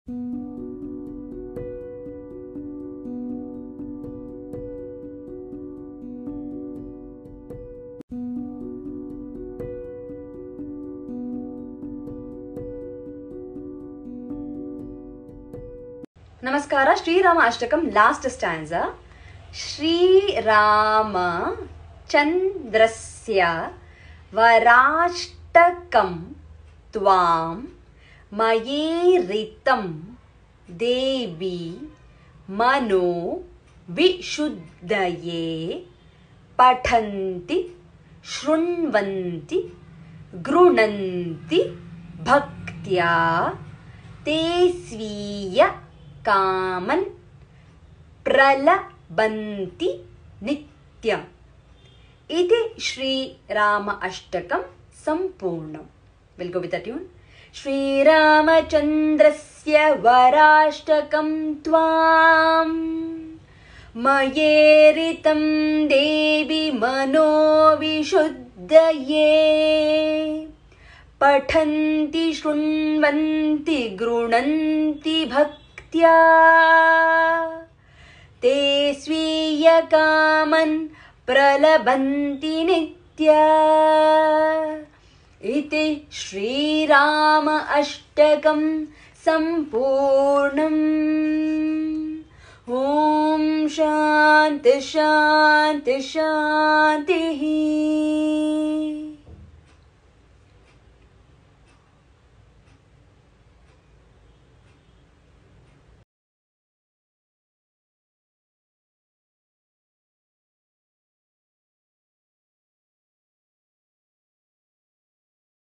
ನಮಸ್ಕಾರ. Srirama Ashtakam last stanza. Srirama ಚಂದ್ರಸ್ಯ ವರಾಷ್ಟಕಂ ತ್ವಾಂ ಮಯೇರಿತಂ ದೇವಿ ಮನೋ ವಿಶುದ್ಧಯೇ ಪಠಂತಿ ಶೃಣ್ವಂತಿ ಗೃಣಂತಿ ಭಕ್ತ್ಯಾ ತೇ ಸ್ವೀಯ ಕಾಮನ್ ಪ್ರಲಭಂತಿ ನಿತ್ಯಂ. इति श्रीराम अष्टकं संपूर्णम्. We'll go with the tune. श्रीरामचन्द्रस्य वराष्टकं त्वां मयेरितं देवि मनोविशुद्धये पठन्ति शृण्वन्ति गृणन्ति भक्त्या ते स्वीयकामन् प्रलभन्ति नित्या. इति श्रीराम अष्टकं संपूर्णम्. ॐ शान्ति शान्ति शान्तिः.